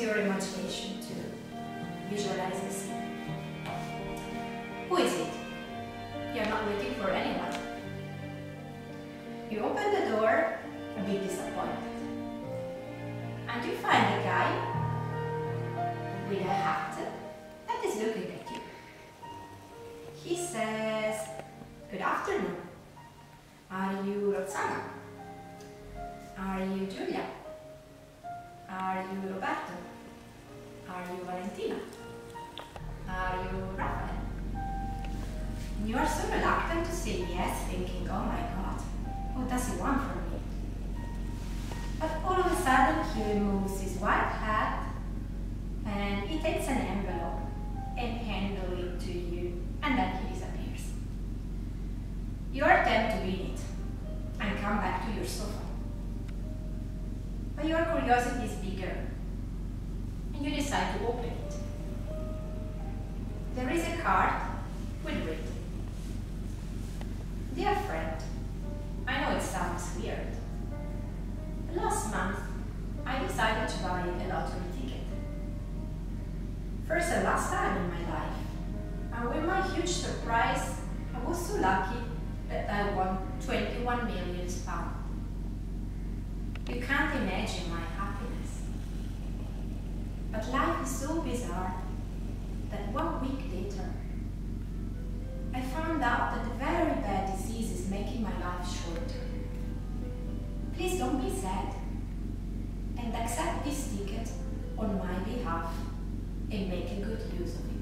your imagination to visualize the scene. Who is it? You're not waiting for anyone. You open the door, a bit disappointed, and you find a guy with a hat that is looking at you. He says, "Good afternoon. Are you Roxana? Are you Giulia? Are you Roberto? Are you Valentina? Are you Raphael?" And you are so reluctant to say yes, thinking, "Oh my God, what does he want from me?" But all of a sudden he removes his white hat and he takes an envelope and handles it to you, and then he disappears. You are tempted to read it and come back to your sofa. But your curiosity is bigger, and you decide to open it. There is a card with written, "Dear friend, I know it sounds weird, but last month I decided to buy a lottery ticket. First and last time in my life, and with my huge surprise, I was so lucky that I won 21 million pounds. You can't imagine my happiness. But life is so bizarre that 1 week later, I found out that a very bad disease is making my life shorter. Please don't be sad and accept this ticket on my behalf and make a good use of it."